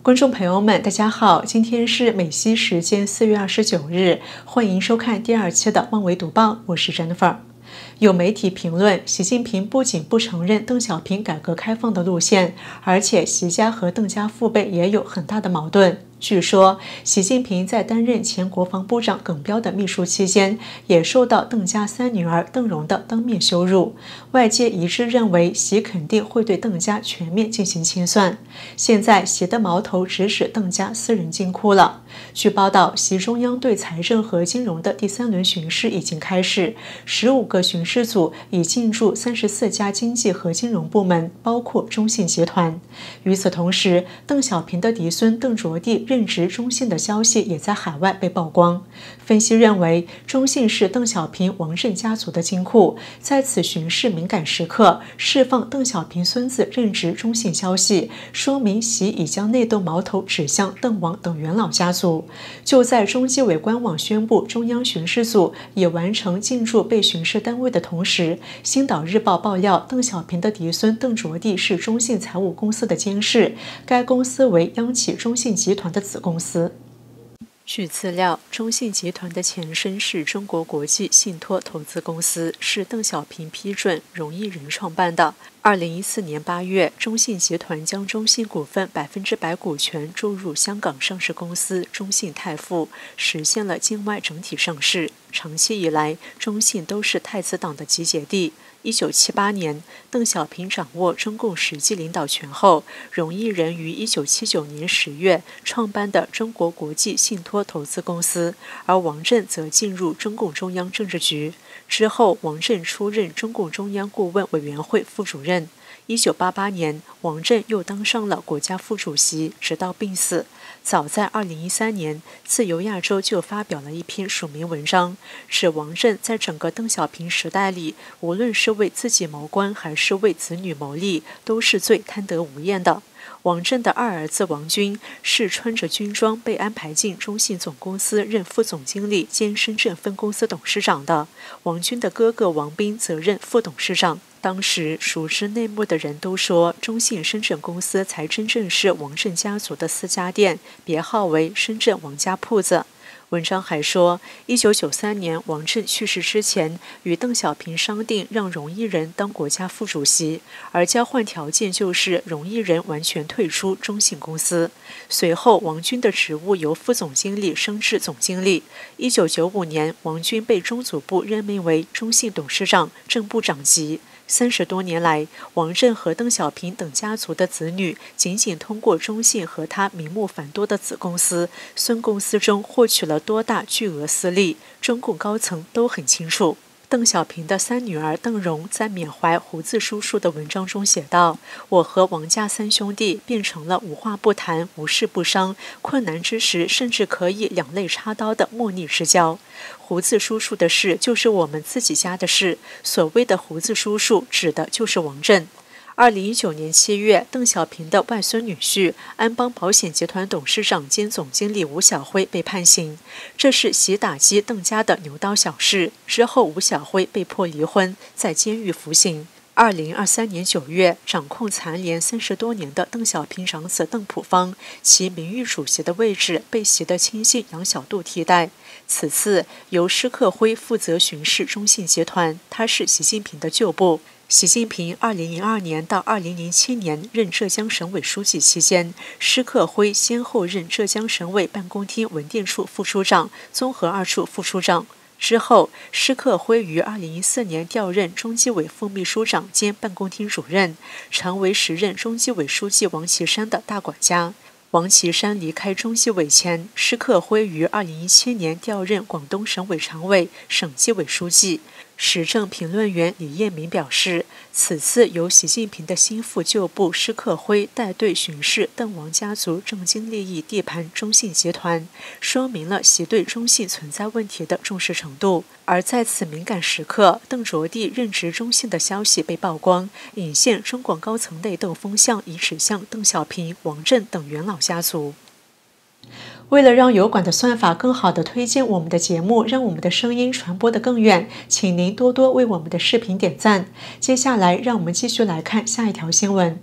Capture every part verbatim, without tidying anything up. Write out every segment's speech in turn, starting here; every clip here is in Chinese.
观众朋友们，大家好，今天是美西时间四月二十九日，欢迎收看第二期的《旺维读报》，我是 Jennifer。有媒体评论，习近平不仅不承认邓小平改革开放的路线，而且习家和邓家父辈也有很大的矛盾。据说，习近平在担任前国防部长耿彪的秘书期间，也受到邓家三女儿邓蓉的当面羞辱。外界一致认为，习肯定会对邓家全面进行清算。现在，习的矛头直指邓家私人金库了。据报道，习中央对财政和金融的第三轮巡视已经开始，十五个巡视组已进驻三十四家经济和金融部门，包括中信集团。与此同时，邓小平的嫡孙邓卓棣任职中信的消息也在海外被曝光。分析认为，中信是邓小平、王震家族的金库，在此巡视敏感时刻释放邓小平孙子任职中信消息，说明习已将内斗矛头指向邓王等元老家族。就在中纪委官网宣布中央巡视组已完成进驻被巡视单位的同时，《星岛日报》爆料，邓小平的嫡孙邓卓棣是中信财务公司的监事，该公司为央企中信集团的子公司。据资料，中信集团的前身是中国国际信托投资公司，是邓小平批准、荣毅仁创办的。二零一四年八月，中信集团将中信股份百分之百股权注入香港上市公司中信泰富，实现了境外整体上市。长期以来，中信都是太子党的集结地。一九七八年，邓小平掌握中共实际领导权后，荣毅仁于一九七九年十月创办的中国国际信托投资公司，而王震则进入中共中央政治局。之后，王震出任中共中央顾问委员会副主任。一九八八年，王震又当上了国家副主席，直到病死。早在二零一三年，自由亚洲就发表了一篇署名文章，指王震在整个邓小平时代里，无论是为自己谋官还是为子女谋利，都是最贪得无厌的。王震的二儿子王军是穿着军装被安排进中信总公司任副总经理兼深圳分公司董事长的，王军的哥哥王斌则任副董事长。当时熟知内幕的人都说，中信深圳公司才真正是王震家族的私家店，别号为深圳王家铺子。文章还说，一九九三年王震去世之前，与邓小平商定让荣毅仁当国家副主席，而交换条件就是荣毅仁完全退出中信公司。随后，王军的职务由副总经理升至总经理。一九九五年，王军被中组部任命为中信董事长、正部长级。三十多年来，王震和邓小平等家族的子女仅仅通过中信和他名目繁多的子公司、孙公司中获取了多大巨额私利，中共高层都很清楚。邓小平的三女儿邓蓉在缅怀胡子叔叔的文章中写道：“我和王家三兄弟变成了无话不谈、无事不伤，困难之时甚至可以两肋插刀的莫逆之交。胡子叔叔的事就是我们自己家的事，所谓的胡子叔叔指的就是王震。”二零一九年七月，邓小平的外孙女婿、安邦保险集团董事长兼总经理吴晓辉被判刑，这是习打击邓家的牛刀小试。之后，吴晓辉被迫离婚，在监狱服刑。二零二三年九月，掌控残联三十多年的邓小平长子邓朴方，其名誉主席的位置被习的亲信杨小渡替代。此次由施克辉负责巡视中信集团，他是习近平的旧部。习近平二零零二年到二零零七年任浙江省委书记期间，施克辉先后任浙江省委办公厅文电处副处长、综合二处副处长。之后，施克辉于二零一四年调任中纪委副秘书长兼办公厅主任，成为时任中纪委书记王岐山的大管家。王岐山离开中纪委前，施克辉于二零一七年调任广东省委常委、省纪委书记。时政评论员李彦明表示，此次由习近平的心腹旧部施克辉带队巡视邓王家族政经利益地盘中信集团，说明了习对中信存在问题的重视程度。而在此敏感时刻，邓卓棣任职中信的消息被曝光，引现中广高层内斗风向已指向邓小平、王震等元老家族。为了让油管的算法更好地推荐我们的节目，让我们的声音传播得更远，请您多多为我们的视频点赞。接下来，让我们继续来看下一条新闻。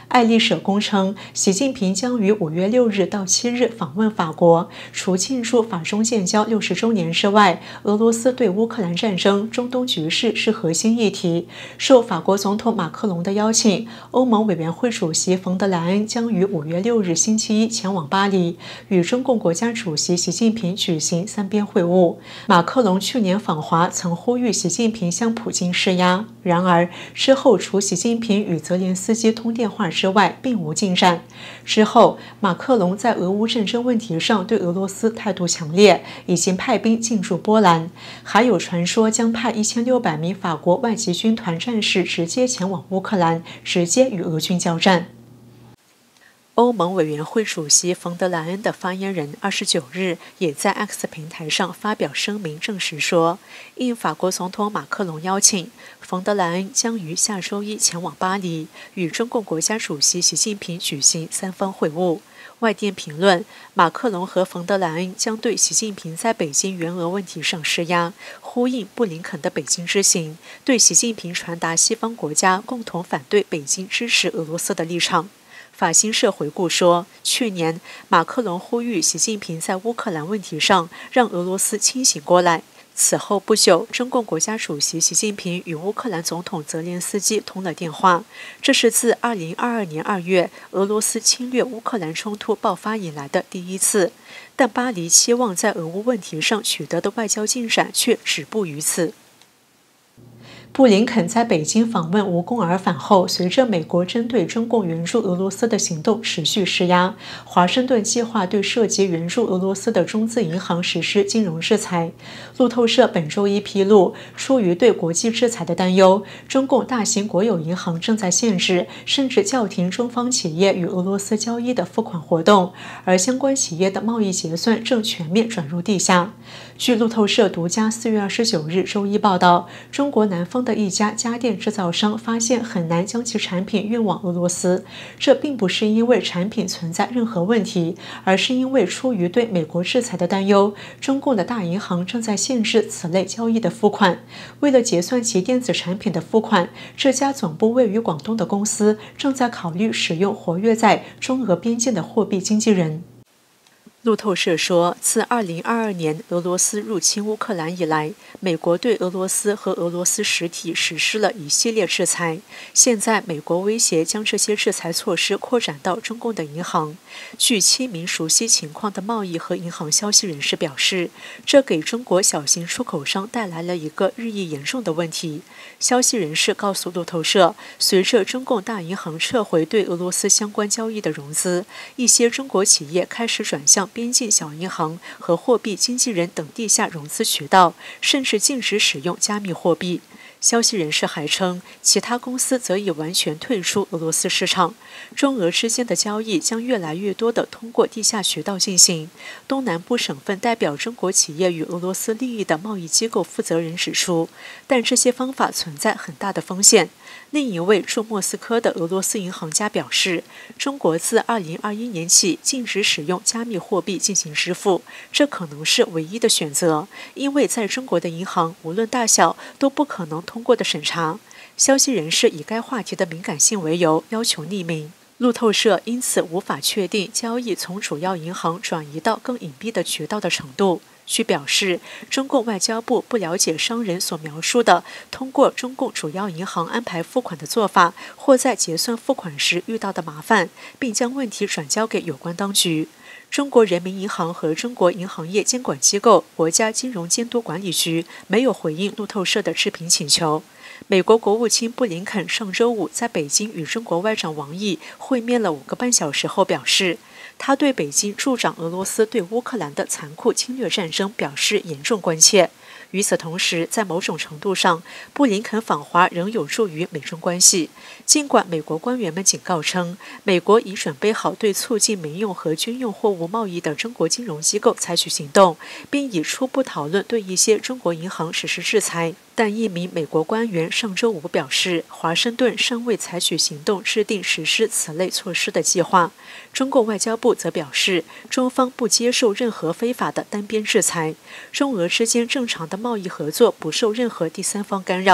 爱丽舍宫称，习近平将于五月六日到七日访问法国，除庆祝法中建交六十周年之外，俄罗斯对乌克兰战争、中东局势是核心议题。受法国总统马克龙的邀请，欧盟委员会主席冯德莱恩将于五月六日星期一前往巴黎，与中共国家主席习近平举行三边会晤。马克龙去年访华曾呼吁习近平向普京施压，然而之后除习近平与泽连斯基通电话之外，并无进展。之后，马克龙在俄乌战争问题上对俄罗斯态度强烈，已经派兵进驻波兰，还有传说将派一千六百名法国外籍军团战士直接前往乌克兰，直接与俄军交战。欧盟委员会主席冯德莱恩的发言人二十九日也在 X 平台上发表声明，证实说，应法国总统马克龙邀请，冯德莱恩将于下周一前往巴黎，与中共国家主席习近平举行三方会晤。外电评论，马克龙和冯德莱恩将对习近平在北京援俄问题上施压，呼应布林肯的北京之行，对习近平传达西方国家共同反对北京支持俄罗斯的立场。法新社回顾说，去年马克龙呼吁习近平在乌克兰问题上让俄罗斯清醒过来。此后不久，中共国家主席习近平与乌克兰总统泽连斯基通了电话，这是自二零二二年二月俄罗斯侵略乌克兰冲突爆发以来的第一次。但巴黎期望在俄乌问题上取得的外交进展却止步于此。布林肯在北京访问无功而返后，随着美国针对中共援助俄罗斯的行动持续施压，华盛顿计划对涉及援助俄罗斯的中资银行实施金融制裁。路透社本周一披露，出于对国际制裁的担忧，中共大型国有银行正在限制甚至叫停中方企业与俄罗斯交易的付款活动，而相关企业的贸易结算正全面转入地下。据路透社独家四月二十九日周一报道，中国南方的一家家电制造商发现很难将其产品运往俄罗斯，这并不是因为产品存在任何问题，而是因为出于对美国制裁的担忧，中共的大银行正在限制此类交易的付款。为了结算其电子产品的付款，这家总部位于广东的公司正在考虑使用活跃在中俄边境的货币经纪人。路透社说，自二零二二年俄罗斯入侵乌克兰以来，美国对俄罗斯和俄罗斯实体实施了一系列制裁。现在，美国威胁将这些制裁措施扩展到中共的银行。据七名熟悉情况的贸易和银行消息人士表示，这给中国小型出口商带来了一个日益严重的问题。消息人士告诉路透社，随着中共大银行撤回对俄罗斯相关交易的融资，一些中国企业开始转向边境小银行和货币经纪人等地下融资渠道，甚至禁止使用加密货币。消息人士还称，其他公司则已完全退出俄罗斯市场。中俄之间的交易将越来越多地通过地下渠道进行。东南部省份代表中国企业与俄罗斯利益的贸易机构负责人指出，但这些方法存在很大的风险。另一位驻莫斯科的俄罗斯银行家表示，中国自二零二一年起禁止使用加密货币进行支付，这可能是唯一的选择，因为在中国的银行无论大小都不可能通过的审查。消息人士以该话题的敏感性为由，要求匿名。路透社因此无法确定交易从主要银行转移到更隐蔽的渠道的程度。据表示，中共外交部不了解商人所描述的通过中共主要银行安排付款的做法，或在结算付款时遇到的麻烦，并将问题转交给有关当局。中国人民银行和中国银行业监管机构国家金融监督管理局没有回应路透社的置评请求。美国国务卿布林肯上周五在北京与中国外长王毅会面了五个半小时后表示，他对北京助长俄罗斯对乌克兰的残酷侵略战争表示严重关切。与此同时，在某种程度上，布林肯访华仍有助于美中关系。尽管美国官员们警告称，美国已准备好对促进民用和军用货物贸易的中国金融机构采取行动，并已初步讨论对一些中国银行实施制裁。但一名美国官员上周五表示，华盛顿尚未采取行动制定实施此类措施的计划。中共外交部则表示，中方不接受任何非法的单边制裁，中俄之间正常的贸易合作不受任何第三方干扰。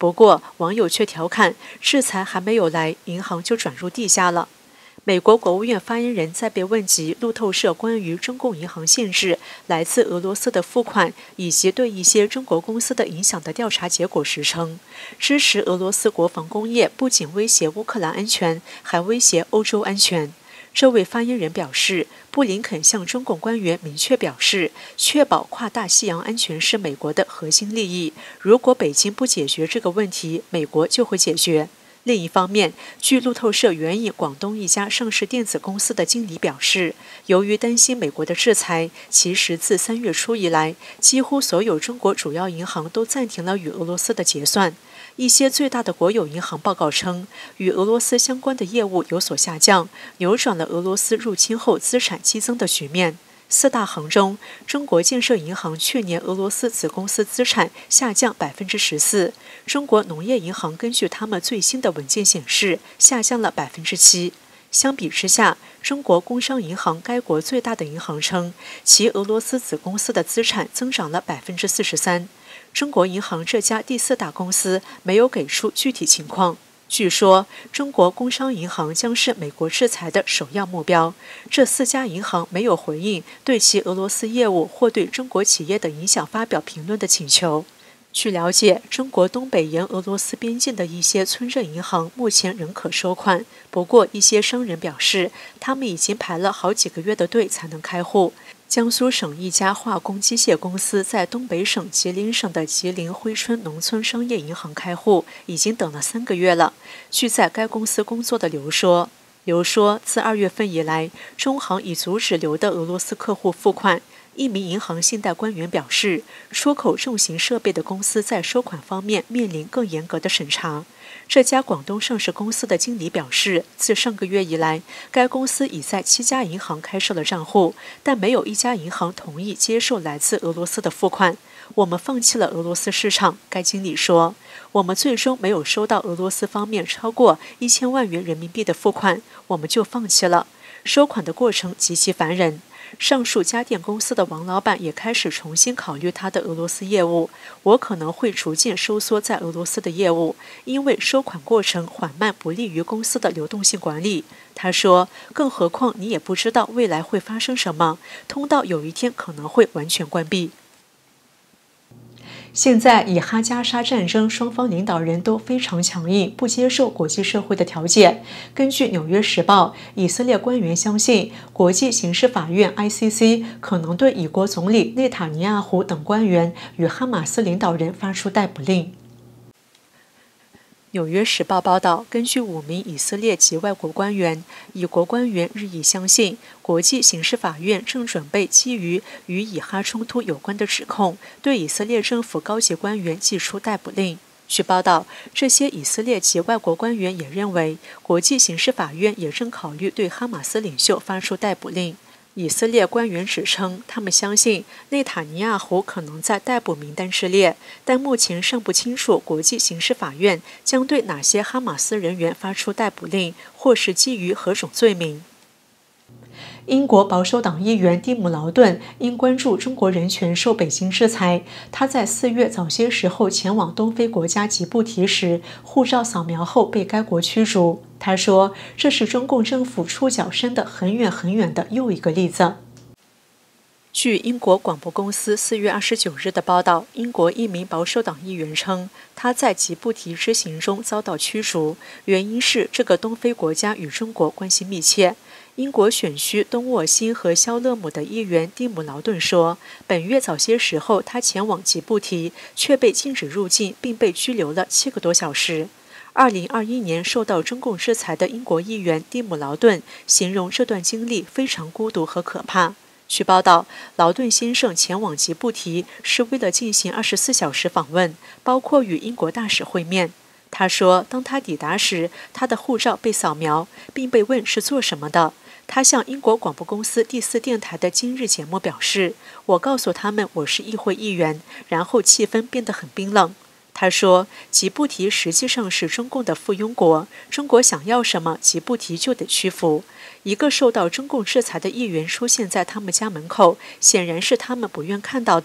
不过，网友却调侃，制裁还没有来，银行就转入地下了。美国国务院发言人在被问及路透社关于中共银行限制来自俄罗斯的付款以及对一些中国公司的影响的调查结果时称，支持俄罗斯国防工业不仅威胁乌克兰安全，还威胁欧洲安全。这位发言人表示，布林肯向中共官员明确表示，确保跨大西洋安全是美国的核心利益。如果北京不解决这个问题，美国就会解决。另一方面，据路透社援引广东一家上市电子公司的经理表示，由于担心美国的制裁，其实自三月初以来，几乎所有中国主要银行都暂停了与俄罗斯的结算。一些最大的国有银行报告称，与俄罗斯相关的业务有所下降，扭转了俄罗斯入侵后资产激增的局面。四大行中，中国建设银行去年俄罗斯子公司资产下降百分之十四，中国农业银行根据他们最新的文件显示，下降了百分之七。相比之下，中国工商银行该国最大的银行称，其俄罗斯子公司的资产增长了百分之四十三。中国银行这家第四大公司没有给出具体情况。据说，中国工商银行将是美国制裁的首要目标。这四家银行没有回应对其俄罗斯业务或对中国企业的影响发表评论的请求。据了解，中国东北沿俄罗斯边境的一些村镇银行目前仍可收款，不过一些商人表示，他们已经排了好几个月的队才能开户。江苏省一家化工机械公司在东北省吉林省的吉林珲春农村商业银行开户，已经等了三个月了。据在该公司工作的刘说，刘说，自二月份以来，中行已阻止刘的俄罗斯客户付款。一名银行信贷官员表示，出口重型设备的公司在收款方面面临更严格的审查。这家广东上市公司的经理表示，自上个月以来，该公司已在七家银行开设了账户，但没有一家银行同意接受来自俄罗斯的付款。我们放弃了俄罗斯市场，该经理说，我们最终没有收到俄罗斯方面超过一千万元人民币的付款，我们就放弃了。收款的过程极其烦人。上述家电公司的王老板也开始重新考虑他的俄罗斯业务。我可能会逐渐收缩在俄罗斯的业务，因为收款过程缓慢不利于公司的流动性管理。他说，更何况你也不知道未来会发生什么，通道有一天可能会完全关闭。现在以哈加沙战争，双方领导人都非常强硬，不接受国际社会的调解。根据《纽约时报》，以色列官员相信，国际刑事法院 I C C 可能对以国总理内塔尼亚胡等官员与哈马斯领导人发出逮捕令。《纽约时报》报道，根据五名以色列籍外国官员，以国官员日益相信，国际刑事法院正准备基于与以哈冲突有关的指控，对以色列政府高级官员寄出逮捕令。据报道，这些以色列籍外国官员也认为，国际刑事法院也正考虑对哈马斯领袖发出逮捕令。以色列官员指称，他们相信内塔尼亚胡可能在逮捕名单之列，但目前尚不清楚国际刑事法院将对哪些哈马斯人员发出逮捕令，或是基于何种罪名。英国保守党议员蒂姆·劳顿因关注中国人权受北京制裁。他在四月早些时候前往东非国家吉布提时，护照扫描后被该国驱逐。他说，这是中共政府触角伸得很远很远的又一个例子。据英国广播公司四月二十九日的报道，英国一名保守党议员称，他在吉布提之行中遭到驱逐，原因是这个东非国家与中国关系密切。英国选区东沃辛和肖勒姆的议员蒂姆·劳顿说，本月早些时候他前往吉布提，却被禁止入境，并被拘留了七个多小时。二零二一年受到中共制裁的英国议员蒂姆·劳顿形容这段经历非常孤独和可怕。据报道，劳顿先生前往吉布提是为了进行二十四小时访问，包括与英国大使会面。他说，当他抵达时，他的护照被扫描，并被问是做什么的。他向英国广播公司第四电台的今日节目表示，我告诉他们我是议会议员，然后气氛变得很冰冷。他说，吉布提实际上是中共的附庸国，中国想要什么，吉布提就得屈服。一个受到中共制裁的议员出现在他们家门口，显然是他们不愿看到的。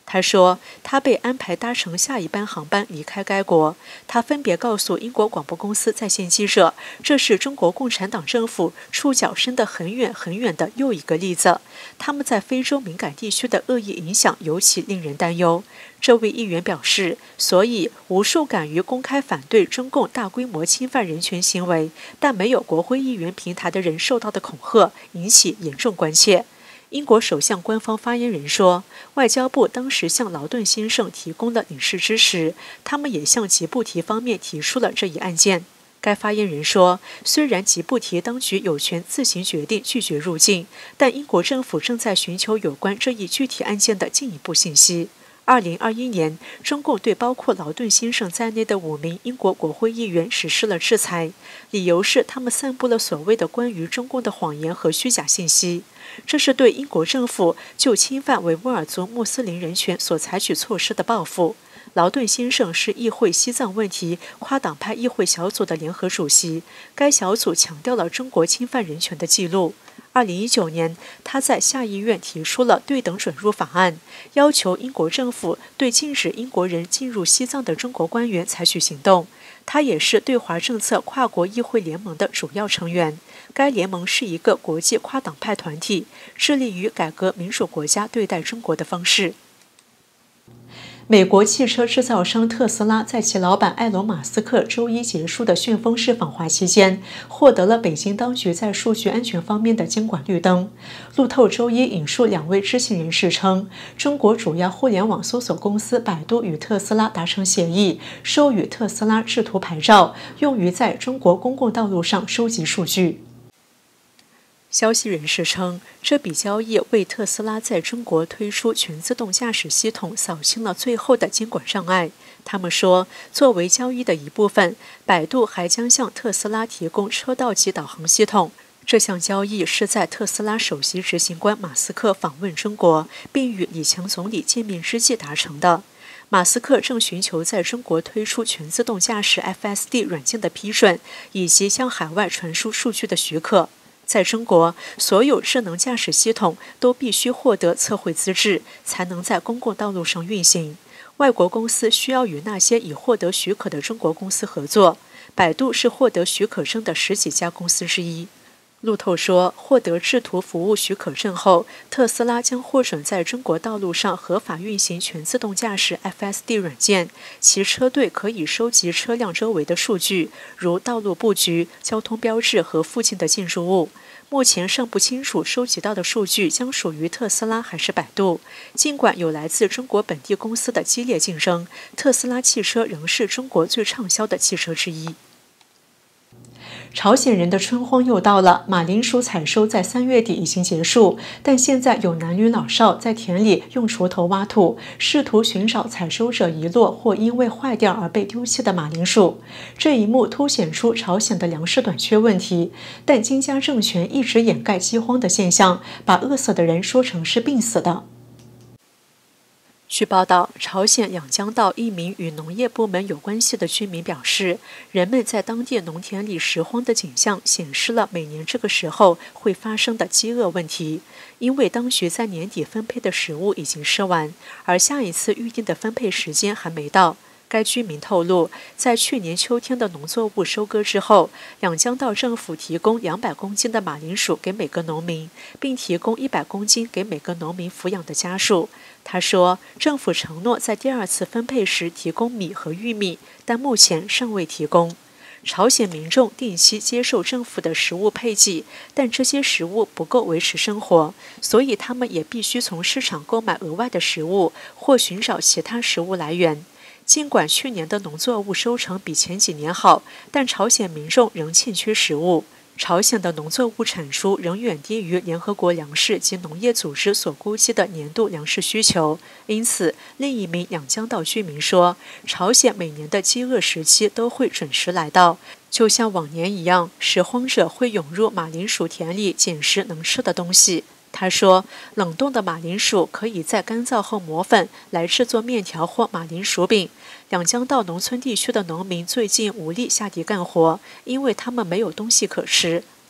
他说，他被安排搭乘下一班航班离开该国。他分别告诉英国广播公司在线记者，这是中国共产党政府触角伸得很远很远的又一个例子。他们在非洲敏感地区的恶意影响尤其令人担忧。这位议员表示，所以无数敢于公开反对中共大规模侵犯人权行为，但没有国会议员平台的人受到的恐吓，引起严重关切。英国首相官方发言人说，外交部当时向劳顿先生提供了领事支持，他们也向吉布提方面提出了这一案件。该发言人说，虽然吉布提当局有权自行决定拒绝入境，但英国政府正在寻求有关这一具体案件的进一步信息。二零二一年，中共对包括劳顿先生在内的五名英国国会议员实施了制裁，理由是他们散布了所谓的关于中共的谎言和虚假信息。这是对英国政府就侵犯维吾尔族穆斯林人权所采取措施的报复。劳顿先生是议会西藏问题跨党派议会小组的联合主席，该小组强调了中国侵犯人权的记录。二零一九年，他在下议院提出了对等准入法案，要求英国政府对禁止英国人进入西藏的中国官员采取行动。他也是对华政策跨国议会联盟的主要成员。该联盟是一个国际跨党派团体，致力于改革民主国家对待中国的方式。美国汽车制造商特斯拉在其老板埃隆·马斯克周一结束的旋风式访华期间，获得了北京当局在数据安全方面的监管绿灯。路透周一引述两位知情人士称，中国主要互联网搜索公司百度与特斯拉达成协议，授予特斯拉制图牌照，用于在中国公共道路上收集数据。消息人士称，这笔交易为特斯拉在中国推出全自动驾驶系统扫清了最后的监管障碍。他们说，作为交易的一部分，百度还将向特斯拉提供车道及导航系统。这项交易是在特斯拉首席执行官马斯克访问中国并与李强总理见面之际达成的。马斯克正寻求在中国推出全自动驾驶 F S D 软件的批准，以及向海外传输数据的许可。在中国，所有智能驾驶系统都必须获得测绘资质，才能在公共道路上运行。外国公司需要与那些已获得许可的中国公司合作。百度是获得许可证的十几家公司之一。路透说，获得制图服务许可证后，特斯拉将获准在中国道路上合法运行全自动驾驶 F S D 软件，其车队可以收集车辆周围的数据，如道路布局、交通标志和附近的建筑物。目前尚不清楚收集到的数据将属于特斯拉还是百度。尽管有来自中国本地公司的激烈竞争，特斯拉汽车仍是中国最畅销的汽车之一。朝鲜人的春荒又到了，马铃薯采收在三月底已经结束，但现在有男女老少在田里用锄头挖土，试图寻找采收者遗落或因为坏掉而被丢弃的马铃薯。这一幕凸显出朝鲜的粮食短缺问题，但金家政权一直掩盖饥荒的现象，把饿死的人说成是病死的。据报道，朝鲜两江道一名与农业部门有关系的居民表示，人们在当地农田里拾荒的景象显示了每年这个时候会发生的饥饿问题，因为当局在年底分配的食物已经吃完，而下一次预定的分配时间还没到。该居民透露，在去年秋天的农作物收割之后，两江道政府提供两百公斤的马铃薯给每个农民，并提供一百公斤给每个农民抚养的家属。他说，政府承诺在第二次分配时提供米和玉米，但目前尚未提供。朝鲜民众定期接受政府的食物配给，但这些食物不够维持生活，所以他们也必须从市场购买额外的食物，或寻找其他食物来源。尽管去年的农作物收成比前几年好，但朝鲜民众仍欠缺食物。朝鲜的农作物产出仍远低于联合国粮食及农业组织所估计的年度粮食需求，因此，另一名两江道居民说，朝鲜每年的饥饿时期都会准时来到，就像往年一样，拾荒者会涌入马铃薯田里捡拾能吃的东西。他说，冷冻的马铃薯可以在干燥后磨粉来制作面条或马铃薯饼。两江道农村地区的农民最近无力下地干活，因为他们没有东西可吃。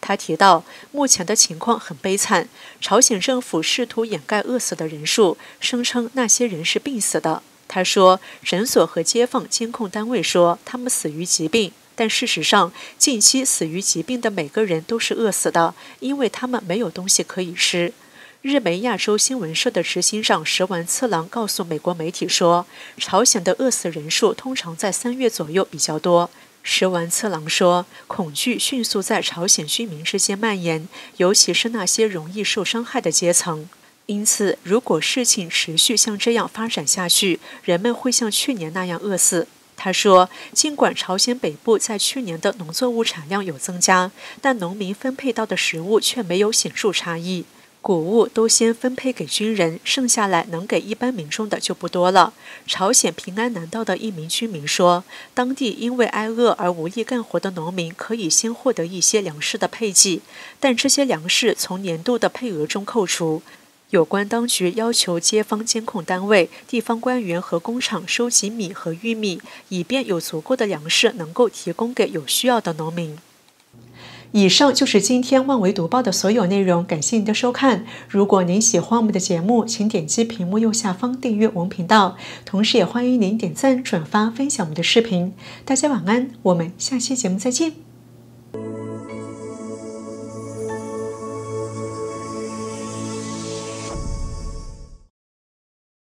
他提到，目前的情况很悲惨，朝鲜政府试图掩盖饿死的人数，声称那些人是病死的。他说，诊所和街坊监控单位说他们死于疾病，但事实上，近期死于疾病的每个人都是饿死的，因为他们没有东西可以吃。日媒亚洲新闻社的执行长石丸次郎告诉美国媒体说，朝鲜的饿死人数通常在三月左右比较多。石丸次郎说，恐惧迅速在朝鲜居民之间蔓延，尤其是那些容易受伤害的阶层。因此，如果事情持续像这样发展下去，人们会像去年那样饿死。他说，尽管朝鲜北部在去年的农作物产量有增加，但农民分配到的食物却没有显著差异。谷物都先分配给军人，剩下来能给一般民众的就不多了。朝鲜平安南道的一名居民说，当地因为挨饿而无力干活的农民可以先获得一些粮食的配给，但这些粮食从年度的配额中扣除。有关当局要求街坊监控单位、地方官员和工厂收集米和玉米，以便有足够的粮食能够提供给有需要的农民。以上就是今天万维读报的所有内容，感谢您的收看。如果您喜欢我们的节目，请点击屏幕右下方订阅我们频道，同时也欢迎您点赞、转发、分享我们的视频。大家晚安，我们下期节目再见。